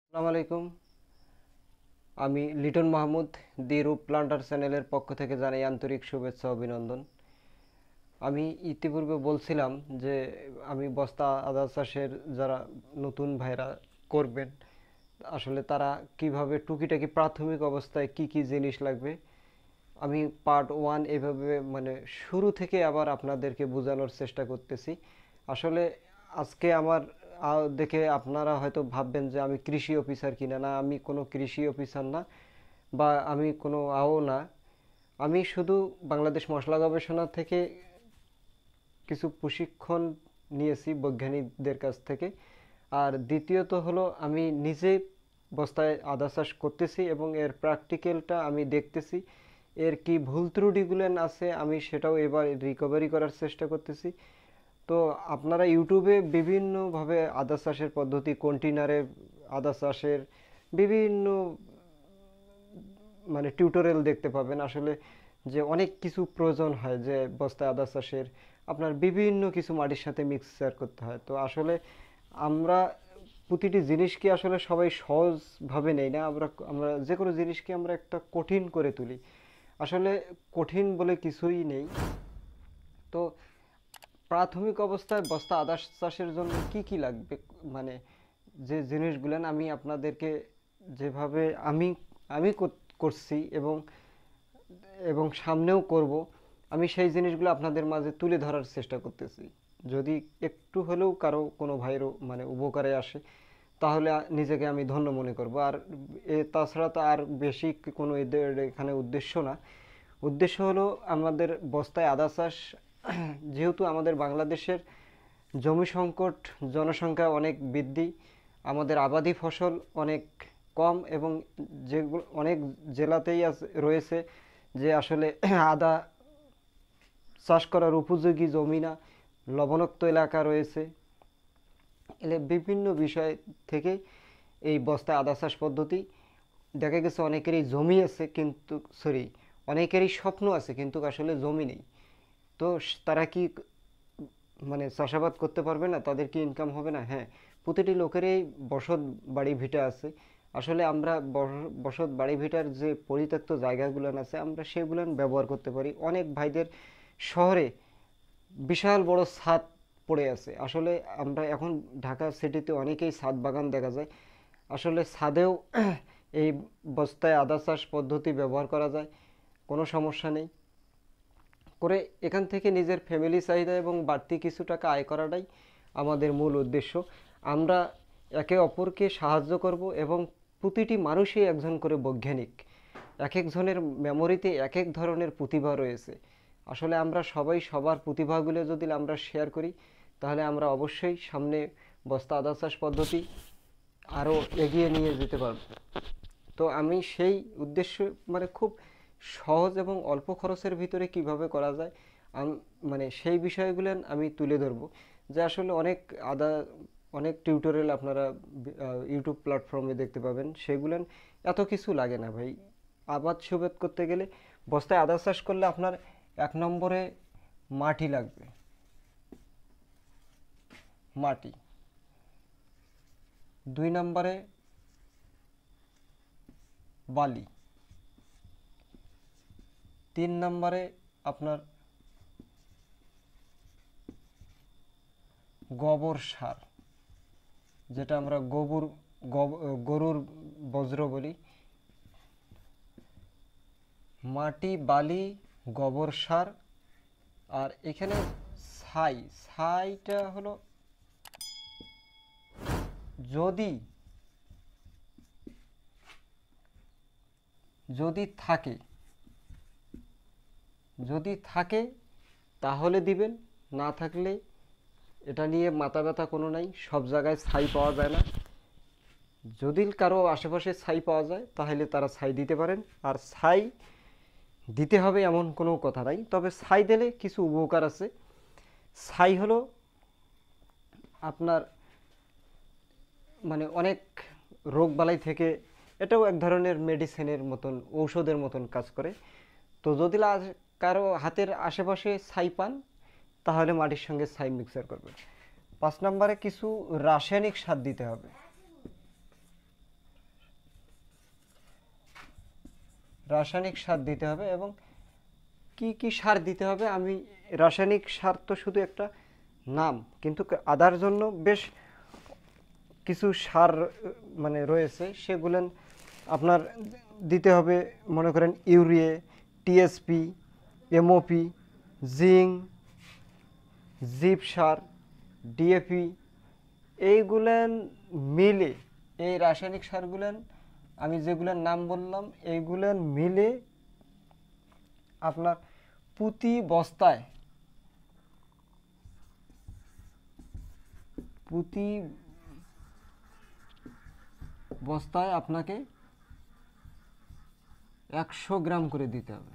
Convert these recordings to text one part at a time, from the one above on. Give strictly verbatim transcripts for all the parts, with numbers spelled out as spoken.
আসসালামু আলাইকুম। আমি লিটন মাহমুদ দি রূপ প্লান্টার চ্যানেলের পক্ষ থেকে জানাই আন্তরিক শুভেচ্ছা ও অভিনন্দন। আমি ইতিপূর্বে বলছিলাম যে আমি বস্তা আদা চাষের যারা নতুন ভাইরা করবেন, আসলে তারা কিভাবে টুকিটাকি প্রাথমিক অবস্থায় কি কি জিনিস লাগবে, আমি পার্ট ওয়ান এভাবে মানে শুরু থেকে আবার আপনাদেরকে বোঝানোর চেষ্টা করতেছি। আসলে আজকে আমার আহ, দেখে আপনারা হয়তো ভাববেন যে আমি কৃষি অফিসার কিনা, না আমি কোনো কৃষি অফিসার না, বা আমি কোনো আও না। আমি শুধু বাংলাদেশ মশলা গবেষণা থেকে কিছু প্রশিক্ষণ নিয়েছি বৈজ্ঞানিকদের কাছ থেকে। আর দ্বিতীয়ত হলো আমি নিজে বস্তায় আদা চাষ করতেছি এবং এর প্র্যাকটিক্যালটা আমি দেখতেছি। এর কি ভুল ত্রুটিগুলো আছে আমি সেটাও এবার রিকভারি করার চেষ্টা করতেছি। তো আপনারা ইউটিউবে বিভিন্নভাবে আদা চাষের পদ্ধতি, কন্টেনারে আদা চাষের বিভিন্ন মানে টিউটোরিয়াল দেখতে পাবেন। আসলে যে অনেক কিছু প্রয়োজন হয়, যে বস্তায় আদা চাষের আপনার বিভিন্ন কিছু মাটির সাথে মিক্সচার করতে হয়। তো আসলে আমরা প্রতিটি জিনিসকে আসলে সবাই সহজভাবে নেই না, আমরা আমরা যে কোনো জিনিসকে আমরা একটা কঠিন করে তুলি। আসলে কঠিন বলে কিছুই নেই। তো প্রাথমিক অবস্থায় বস্তা আদা চাষের জন্য কি কি লাগবে, মানে যে জিনিসগুলো আমি আপনাদেরকে যেভাবে আমি আমি করছি এবং এবং সামনেও করব, আমি সেই জিনিসগুলো আপনাদের মাঝে তুলে ধরার চেষ্টা করতেছি। যদি একটু হলেও কারো কোনো ভাইয়েরও মানে উপকারে আসে, তাহলে নিজেকে আমি ধন্য মনে করব। আর এ তাছাড়া তো আর বেশি কোনো এদের এখানে উদ্দেশ্য না। উদ্দেশ্য হলো আমাদের বস্তায় আদা চাষ, যেহেতু আমাদের বাংলাদেশের জমি সংকট, জনসংখ্যা অনেক বৃদ্ধি, আমাদের আবাদি ফসল অনেক কম, এবং যেগুলো অনেক জেলাতেই আছে রয়েছে যে আসলে আদা চাষ করার উপযোগী জমি না, লবণাক্ত এলাকা রয়েছে। এলে বিভিন্ন বিষয় থেকে এই বস্তায় আদা চাষ পদ্ধতি, দেখা গেছে অনেকেরই জমি আছে কিন্তু সরি অনেকেরই স্বপ্ন আছে কিন্তু আসলে জমি নেই। তো তারা কি মানে চাষাবাদ করতে পারবে না, তাদের কি ইনকাম হবে না? হ্যাঁ, প্রতিটি লোকেরই বসত বাড়ি ভিটা আছে। আসলে আমরা বসত বাড়ি ভিটার যে পরিত্যক্ত জায়গাগুলো আছে আমরা সেগুলো ব্যবহার করতে পারি। অনেক ভাইদের শহরে বিশাল বড় ছাদ পড়ে আছে। আসলে আমরা এখন ঢাকা সিটিতে অনেকেই ছাদ বাগান দেখা যায়। আসলে ছাদেও এই বস্তায় আদা চাষ পদ্ধতি ব্যবহার করা যায়, কোনো সমস্যা নেই। করে এখান থেকে নিজের ফ্যামিলি চাহিদা এবং বাড়তি কিছু টাকা আয় করাটাই আমাদের মূল উদ্দেশ্য। আমরা একে অপরকে সাহায্য করব এবং প্রতিটি মানুষই একজন করে বৈজ্ঞানিক। এক একজনের মেমোরিতে এক এক ধরনের প্রতিভা রয়েছে। আসলে আমরা সবাই সবার প্রতিভাগুলো যদি আমরা শেয়ার করি, তাহলে আমরা অবশ্যই সামনে বস্তা আদা চাষ পদ্ধতি আরও এগিয়ে নিয়ে যেতে পারব। তো আমি সেই উদ্দেশ্য মানে খুব সহজ এবং অল্প খরচের ভিতরে কিভাবে করা যায় মানে সেই বিষয়গুলো আমি তুলে ধরবো। যে আসলে অনেক আদা অনেক টিউটোরিয়াল আপনারা ইউটিউব প্ল্যাটফর্মে দেখতে পাবেন, সেগুলো এত কিছু লাগে না ভাই। আবাদ সুবাদ করতে গেলে বস্তায় আদা চাষ করলে আপনার এক নম্বরে মাটি লাগবে, মাটি। দুই নম্বরে বালি। তিন নম্বরে আপনার গোবর সার, যেটা আমরা গোবর গরুর বজ্র বলি। মাটি, বালি, গোবর সার, আর এখানে ছাই। ছাইটা হলো যদি যদি থাকে যদি থাকে তাহলে দিবেন, না থাকলে এটা নিয়ে মাথা ব্যথা কোনো নাই, সব জায়গায় ছাই পাওয়া যায় না। যদি কারো আশেপাশে ছাই পাওয়া যায় তাহলে তারা ছাই দিতে পারেন। আর ছাই দিতে হবে এমন কোনো কথা নাই, তবে ছাই দিলে কিছু উপকার আছে। ছাই হলো আপনার মানে অনেক রোগ বালাই থেকে, এটাও এক ধরনের মেডিসিনের মতন, ঔষধের মতন কাজ করে। তো যদি কারো হাতের আশেপাশে ছাই পান তাহলে মাটির সঙ্গে ছাই মিক্সার করবেন। পাঁচ নম্বরে কিছু রাসায়নিক সার দিতে হবে। রাসায়নিক সার দিতে হবে। এবং কি কি সার দিতে হবে, আমি রাসায়নিক সার তো শুধু একটা নাম, কিন্তু আদার জন্য বেশ কিছু সার মানে রয়েছে, সেগুলো আপনার দিতে হবে। মনে করেন ইউরিয়া, টিএসপি, এমওপি, জিঙ্ক, জিপ সার, ডিএপি, এইগুলেন মিলে, এই রাসায়নিক সারগুলেন আমি যেগুলোর নাম বললাম, এইগুলেন মিলে আপনার প্রতি বস্তায় প্রতি বস্তায় আপনাকে একশো গ্রাম করে দিতে হবে।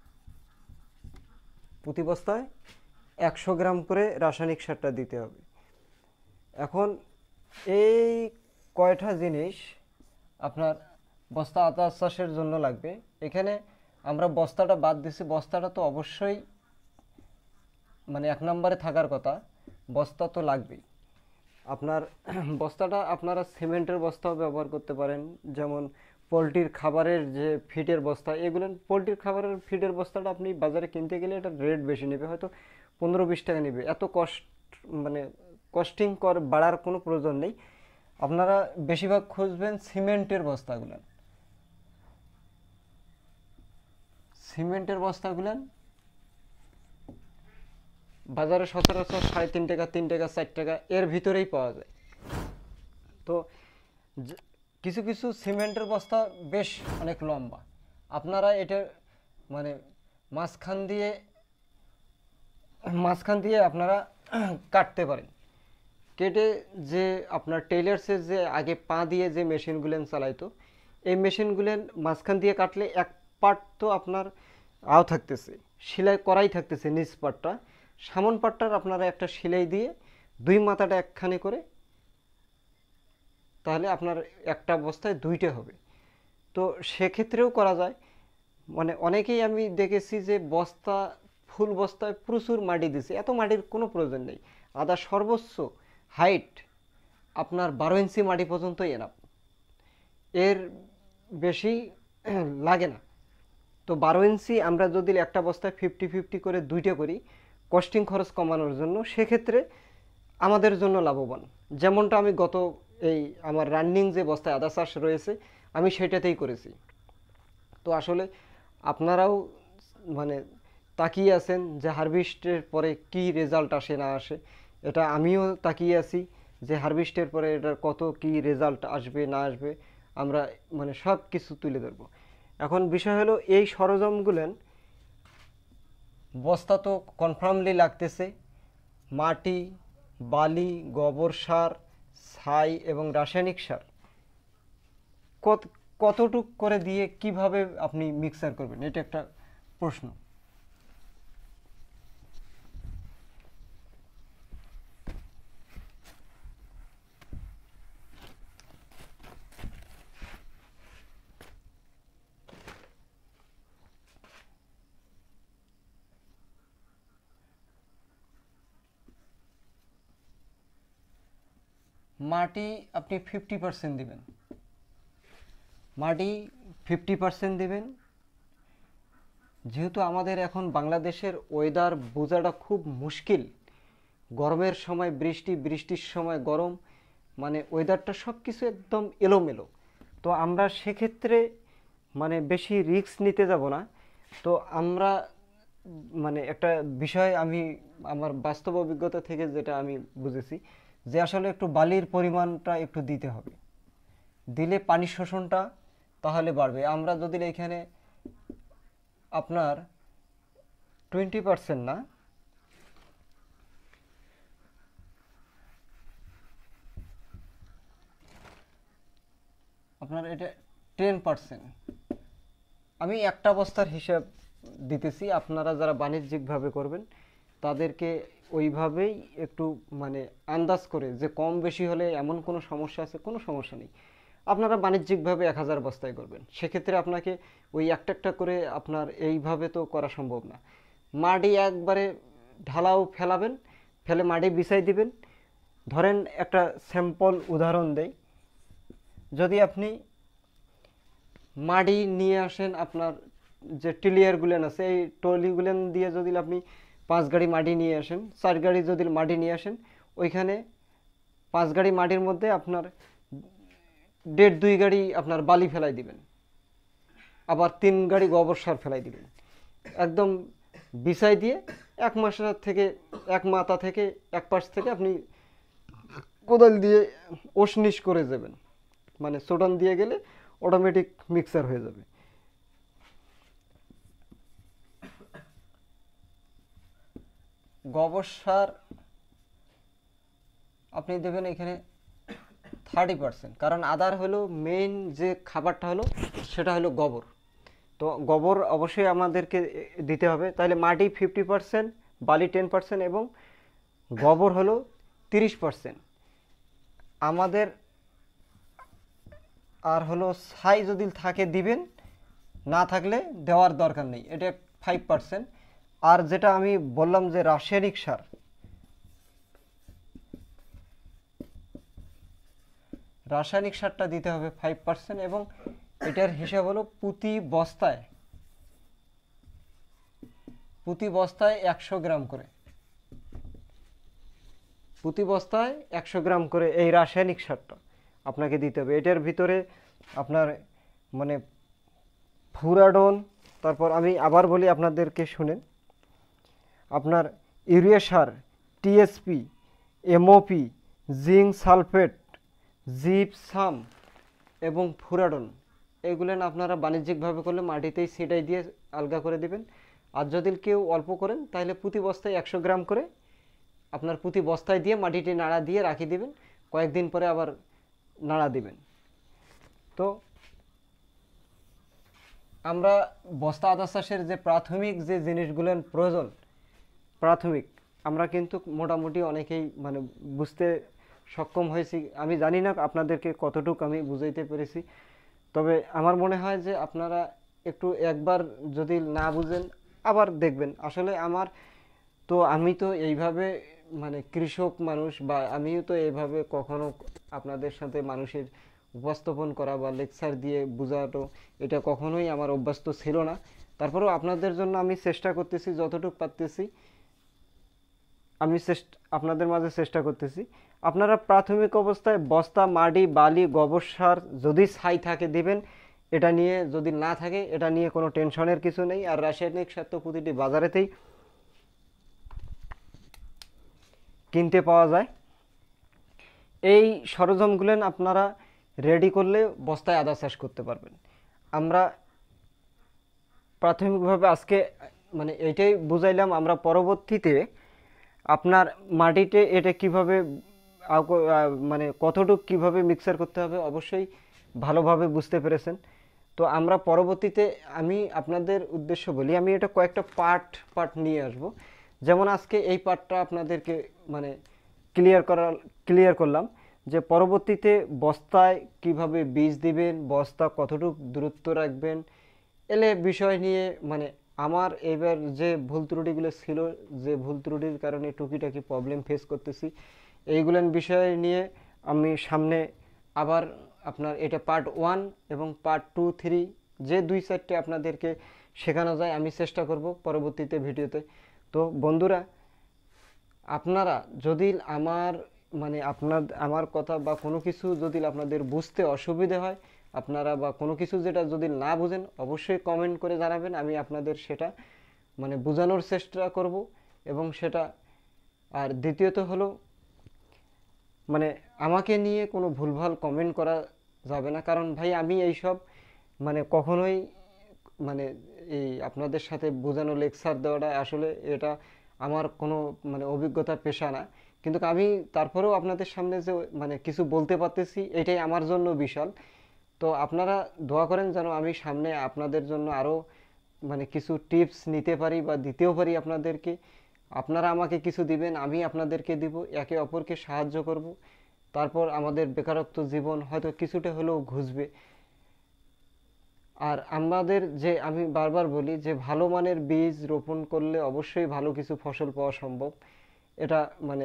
প্রতি বস্তায় একশো গ্রাম করে রাসায়নিক সারটা দিতে হবে। এখন এই কয়টা জিনিস আপনার বস্তা আদা চাষের জন্য লাগবে। এখানে আমরা বস্তাটা বাদ দিছি, বস্তাটা তো অবশ্যই মানে এক নম্বরে থাকার কথা, বস্তা তো লাগবেই। আপনার বস্তাটা আপনারা সিমেন্টের বস্তাও ব্যবহার করতে পারেন, যেমন পোলট্রির খাবারের যে ফিডের বস্তা, এগুলো পোলট্রির খাবারের ফিডের বস্তাটা আপনি বাজারে কিনতে গেলে এটা রেট বেশি নেবে, হয়তো পনেরো বিশ টাকা নেবে। এত কষ্ট মানে কস্টিং কর বাড়ার কোনো প্রয়োজন নেই। আপনারা বেশিরভাগ খুঁজবেন সিমেন্টের বস্তাগুলো, সিমেন্টের বস্তাগুলো বাজারে সচরাচর সাড়ে তিন টাকা, তিন টাকা, চার টাকা এর ভিতরেই পাওয়া যায়। তো কিছু কিছু সিমেন্টের বস্তা বেশ অনেক লম্বা, আপনারা এটা মানে মাঝখান দিয়ে মাঝখান দিয়ে আপনারা কাটতে পারেন। কেটে যে আপনার টেইলার্সের যে আগে পা দিয়ে যে মেশিনগুলেন চালাইতো, এই মেশিনগুলেন মাঝখান দিয়ে কাটলে এক পার্ট তো আপনার আও থাকতেছে, সেলাই করাই থাকতেছে নিচ পার্টটা, সামন পার্টটার আপনারা একটা সেলাই দিয়ে দুই মাথাটা একখানে করে, তাহলে আপনার একটা বস্তায় দুইটা হবে। তো সেক্ষেত্রেও করা যায়। মানে অনেকেই আমি দেখেছি যে বস্তা ফুল বস্তায় প্রচুর মাটি দিছে, এত মাটির কোনো প্রয়োজন নেই। আদা সর্বোচ্চ হাইট আপনার বারো ইঞ্চি মাটি পর্যন্তই এনাফ, এর বেশি লাগে না। তো বারো ইঞ্চি আমরা যদি একটা বস্তায় ফিফটি ফিফটি করে দুইটা করি কস্টিং খরচ কমানোর জন্য, সেক্ষেত্রে আমাদের জন্য লাভবান। যেমনটা আমি গত এই আমার রানিং যে বস্তায় আদা চাষ রয়েছে আমি সেটাতেই করেছি। তো আসলে আপনারাও মানে তাকিয়ে আছেন যে হারভেস্টের পরে কি রেজাল্ট আসে না আসে, এটা আমিও তাকিয়ে আছি যে হারভেস্টের পরে এটার কত কি রেজাল্ট আসবে না আসবে, আমরা মানে সব কিছু তুলে ধরবো। এখন বিষয় হলো এই সরঞ্জামগুলেন বস্তা তো কনফার্মলি লাগতেছে, মাটি, বালি, গোবর সার, ছাই এবং রাসায়নিক সার কত কতটুক করে দিয়ে কিভাবে আপনি মিক্সার করবেন, এটা একটা প্রশ্ন। মাটি আপনি ফিফটি পার্সেন্ট দিবেন, মাটি ফিফটি পার্সেন্ট দিবেন। যেহেতু আমাদের এখন বাংলাদেশের ওয়েদার বোঝাটা খুব মুশকিল, গরমের সময় বৃষ্টি, বৃষ্টির সময় গরম, মানে ওয়েদারটা সব কিছু একদম এলোমেলো। তো আমরা সেক্ষেত্রে মানে বেশি রিস্ক নিতে যাব না। তো আমরা মানে একটা বিষয় আমি আমার বাস্তব অভিজ্ঞতা থেকে যেটা আমি বুঝেছি যে আসলে একটু বালির পরিমাণটা একটু দিতে হবে, দিলে পানি শোষণটা তাহলে বাড়বে। আমরা যদি এখানে আপনার টোয়েন্টি পার্সেন্ট না, আপনার এটা টেন পার্সেন্ট আমি একটা বস্তার হিসাব দিতেছি, আপনারা যারা বাণিজ্যিকভাবে করবেন তাদেরকে ওইভাবেই একটু মানে আন্দাজ করে যে কম বেশি হলে এমন কোনো সমস্যা আছে, কোনো সমস্যা নেই। আপনারা বাণিজ্যিকভাবে এক হাজার বস্তায় করবেন, সেক্ষেত্রে আপনাকে ওই একটা একটা করে আপনার এইভাবে তো করা সম্ভব না। মাটি একবারে ঢালাও ফেলাবেন, ফেলে মাটি বিছাই দিবেন। ধরেন একটা স্যাম্পল উদাহরণ দেই, যদি আপনি মাটি নিয়ে আসেন, আপনার যে টিলিয়ারগুলেন আছে এই টলিগুলেন দিয়ে যদি আপনি পাঁচ গাড়ি মাটি নিয়ে আসেন, চার গাড়ি যদি মাটি নিয়ে আসেন, ওইখানে পাঁচ গাড়ি মাটির মধ্যে আপনার দেড় দুই গাড়ি আপনার বালি ফেলাই দিবেন, আবার তিন গাড়ি গোবর সার ফেলাই দিবেন, একদম বিছাই দিয়ে এক মাসের থেকে এক মাথা থেকে এক পাশ থেকে আপনি কোদাল দিয়ে ওসনিশ করে যাবেন, মানে সোডান দিয়ে গেলে অটোমেটিক মিক্সার হয়ে যাবে। গোবর সার আপনি দেবেন এখানে থার্টি পার্সেন্ট, কারণ আদার হলো মেইন যে খাবারটা হলো সেটা হলো গোবর, তো গোবর অবশ্যই আমাদেরকে দিতে হবে। তাহলে মাটি ফিফটি পার্সেন্ট, বালি টেন পার্সেন্ট এবং গোবর হলো তিরিশ পার্সেন্ট আমাদের। আর হলো ছাই যদি থাকে দিবেন, না থাকলে দেওয়ার দরকার নেই, এটা ফাইভ পার্সেন্ট। আর যেটা আমি বললাম যে রাসায়নিক সার, রাসায়নিক সারটা দিতে হবে ফাইভ পার্সেন্ট এবং এটার হিসাব হলো প্রতি বস্তায় প্রতি বস্তায় একশো গ্রাম করে, প্রতি বস্তায় একশো গ্রাম করে এই রাসায়নিক সারটা আপনাকে দিতে হবে। এটার ভিতরে আপনার মানে ফুরাডন, তারপর আমি আবার বলি আপনাদেরকে শুনেন, আপনার ইউরিয়া সার, TSP, MOP, zinc sulphate, gypsum এবং ফুরাডন, এগুলো আপনারা বাণিজ্যিকভাবে করলে মাটিতেই ছিটাই দিয়ে আলগা করে দিবেন। আর যদি কেউ অল্প করেন তাহলে প্রতি বস্তায় একশো গ্রাম করে আপনার প্রতি বস্তায় দিয়ে মাটিটি নাড়া দিয়ে রাখি দিবেন, কয়েকদিন পরে আবার নাড়া দিবেন। তো আমরা বস্তা আদা চাষের যে প্রাথমিক যে জিনিসগুলো প্রয়োজন, প্রাথমিক আমরা কিন্তু মোটামুটি অনেকেই মানে বুঝতে সক্ষম হয়েছি। আমি জানি না আপনাদেরকে কতটুকু আমি বুঝাইতে পেরেছি, তবে আমার মনে হয় যে আপনারা একটু একবার যদি না বুঝেন আবার দেখবেন। আসলে আমার তো আমি তো এইভাবে মানে কৃষক মানুষ, বা আমিও তো এইভাবে কখনো আপনাদের সাথে মানুষের উপস্থাপন করা বা লেকচার দিয়ে বোঝানো এটা কখনোই আমার অভ্যস্ত ছিল না। তারপরেও আপনাদের জন্য আমি চেষ্টা করতেছি, যতটুকু পারতেছি আমি চেষ্টা আপনাদের মাঝে চেষ্টা করতেছি। আপনারা প্রাথমিক অবস্থায় বস্তা, মাটি, বালি, গোবর সার যদি ছাই থাকে দিবেন, এটা নিয়ে যদি না থাকে এটা নিয়ে কোনো টেনশনের কিছু নেই। আর রাসায়নিক সার তো প্রতিটি বাজারেতেই কিনতে পাওয়া যায়। এই সরঞ্জামগুলো আপনারা রেডি করলে বস্তায় আদা চাষ করতে পারবেন। আমরা প্রাথমিকভাবে আজকে মানে এইটাই বুঝাইলাম। আমরা পরবর্তীতে আপনার মাটিতে এটা কিভাবে মানে কতটুকু কিভাবে মিক্সার করতে হবে অবশ্যই ভালোভাবে বুঝতে পেরেছেন। তো আমরা পরবর্তীতে আমি আপনাদের উদ্দেশ্য বলি, আমি এটা কয়েকটা পার্ট পার্ট নিয়ে আসব। যেমন আজকে এই পার্টটা আপনাদেরকে মানে ক্লিয়ার করা ক্লিয়ার করলাম যে পরবর্তীতে বস্তায় কিভাবে বীজ দিবেন, বস্তা কতটুকু দূরত্ব রাখবেন, এলে বিষয় নিয়ে মানে আমার এবার যে ভুল ত্রুটিগুলো ছিল, যে ভুল ত্রুটির কারণে টুকিটাকি প্রবলেম ফেস করতেছি, এইগুলোর বিষয় নিয়ে আমি সামনে আবার আপনার এটা পার্ট ওয়ান এবং পার্ট টু থ্রি যে দুই চারটে আপনাদেরকে শেখানো যায় আমি চেষ্টা করব পরবর্তীতে ভিডিওতে। তো বন্ধুরা, আপনারা যদি আমার মানে আপনার আমার কথা বা কোনো কিছু যদি আপনাদের বুঝতে অসুবিধে হয়, আপনারা বা কোনো কিছু যেটা যদি না বুঝেন অবশ্যই কমেন্ট করে জানাবেন, আমি আপনাদের সেটা মানে বোঝানোর চেষ্টা করব। এবং সেটা আর দ্বিতীয়ত হলো মানে আমাকে নিয়ে কোনো ভুলভাল কমেন্ট করা যাবে না, কারণ ভাই আমি এইসব মানে কখনোই মানে এই আপনাদের সাথে বোঝানো লেকচার দেওয়াটা আসলে এটা আমার কোনো মানে অভিজ্ঞতা পেশা না, কিন্তু আমি তারপরেও আপনাদের সামনে যে মানে কিছু বলতে পারতেছি এটাই আমার জন্য বিশাল। তো আপনারা দোয়া করেন যেন আমি সামনে আপনাদের জন্য আরও মানে কিছু টিপস নিতে পারি বা দিতেও পারি আপনাদেরকে। আপনারা আমাকে কিছু দিবেন, আমি আপনাদেরকে দিব, একে অপরকে সাহায্য করব। তারপর আমাদের বেকারত্ব জীবন হয়তো কিছুটা হলেও ঘুচবে। আর আমাদের যে আমি বারবার বলি যে ভালো মানের বীজ রোপণ করলে অবশ্যই ভালো কিছু ফসল পাওয়া সম্ভব, এটা মানে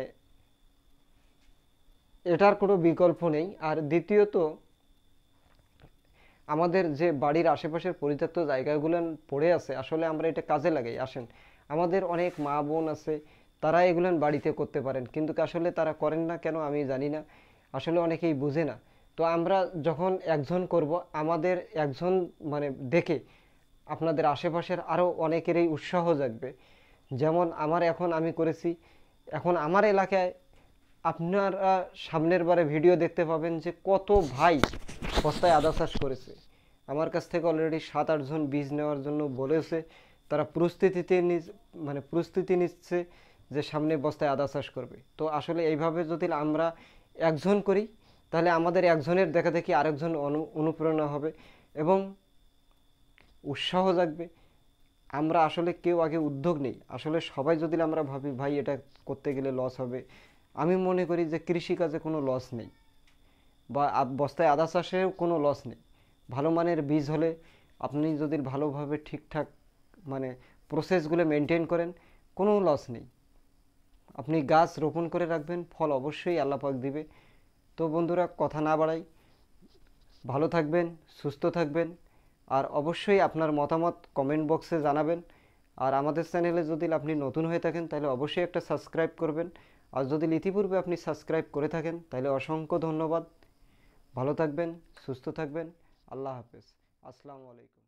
এটার কোনো বিকল্প নেই। আর দ্বিতীয়ত আমাদের যে বাড়ির আশেপাশের পরিত্যক্ত জায়গাগুলো পড়ে আছে, আসলে আমরা এটা কাজে লাগাই। আসেন, আমাদের অনেক মা বোন আছে, তারা এগুলো বাড়িতে করতে পারেন, কিন্তু আসলে তারা করেন না কেন আমি জানি না। আসলে অনেকেই বুঝে না। তো আমরা যখন একজন করব, আমাদের একজন মানে দেখে আপনাদের আশেপাশের আরও অনেকেরই উৎসাহ জাগবে। যেমন আমার এখন আমি করেছি, এখন আমার এলাকায় আপনারা সামনের বারে ভিডিও দেখতে পাবেন যে কত ভাই বস্তায় আদা চাষ করেছে। আমার কাছ থেকে অলরেডি সাত আটজন বীজ নেওয়ার জন্য বলেছে, তারা প্রস্তুতিতে মানে প্রস্তুতি নিচ্ছে যে সামনে বস্তায় আদা চাষ করবে। তো আসলে এইভাবে যদি আমরা একজন করি, তাহলে আমাদের একজনের দেখা দেখি আরেকজন অনু অনুপ্রেরণা হবে এবং উৎসাহ জাগবে। আমরা আসলে কেউ আগে উদ্যোগ নেই, আসলে সবাই যদি আমরা ভাবি ভাই এটা করতে গেলে লস হবে, আমি মনে করি যে কৃষিকাজে কোনো লস নেই, বা বস্তায় আদা চাষেও কোনো লস নেই। ভালো মানের বীজ হলে আপনি যদি ভালোভাবে ঠিকঠাক মানে প্রসেসগুলো মেনটেন করেন, কোনো লস নেই। আপনি গাছ রোপণ করে রাখবেন, ফল অবশ্যই আল্লাহ পাক দিবে। তো বন্ধুরা, কথা না বাড়াই, ভালো থাকবেন, সুস্থ থাকবেন, আর অবশ্যই আপনার মতামত কমেন্ট বক্সে জানাবেন। আর আমাদের চ্যানেলে যদি আপনি নতুন হয়ে থাকেন তাহলে অবশ্যই একটা সাবস্ক্রাইব করবেন, আর যদি ইতিপূর্বে আপনি সাবস্ক্রাইব করে থাকেন তাহলে অসংখ্য ধন্যবাদ। ভালো থাকবেন, সুস্থ থাকবেন, আল্লাহ হাফেজ, আসসালামু আলাইকুম।